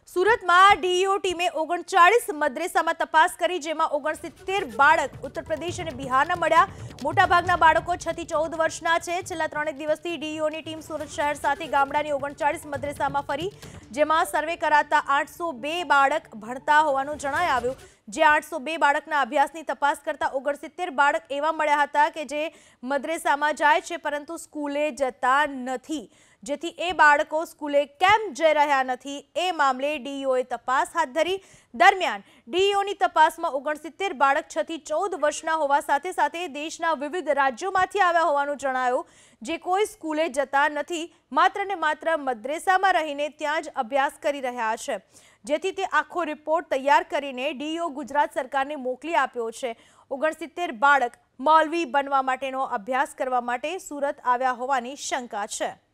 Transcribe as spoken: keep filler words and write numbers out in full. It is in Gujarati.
સુરતમાં ડીઈઓ ટીમે ઓગણચાળીસ મદ્રેસામાં તપાસ કરી, જેમાં ઓગણસિત્તેર બાળક ઉત્તર પ્રદેશ અને બિહારના મળ્યા। મોટાભાગના બાળકો છ થી ચૌદ વર્ષના છે। છેલ્લા ત્રણેક દિવસથી ડીઈઓની ટીમ સુરત શહેર સાથે ગામડાની ઓગણચાળીસ મદ્રેસામાં ફરી, જેમાં સર્વે કરાતા આઠસો બે બાળક ભણતા હોવાનું જણાઈ આવ્યું। જે આઠસો બે બાળકના અભ્યાસની તપાસ કરતા ઓગણસિત્તેર બાળક એવા મળ્યા હતા કે જે મદ્રેસામાં જાય છે પરંતુ સ્કૂલે જતા નથી, જેથી એ બાળકો સ્કૂલે કેમ જઈ રહ્યા નથી એ મામલે ડીઈઓએ તપાસ હાથ ધરી। દરમિયાન ડીઈઓની તપાસમાં ઓગણસિત્તેર બાળક છ થી ચૌદ વર્ષના હોવા સાથે સાથે દેશના વિવિધ રાજ્યોમાંથી આવ્યા હોવાનું જણાયું, જે કોઈ સ્કૂલે જતા નથી, માત્ર ને માત્ર મદ્રેસામાં રહીને ત્યાં જ અભ્યાસ કરી રહ્યા છે, જેથી તે આખો રિપોર્ટ તૈયાર કરીને ડીઈઓ ગુજરાત સરકારને મોકલી આપ્યો છે। ઓગણસિત્તેર બાળક મૌલવી બનવા માટેનો અભ્યાસ કરવા માટે સુરત આવ્યા હોવાની શંકા છે।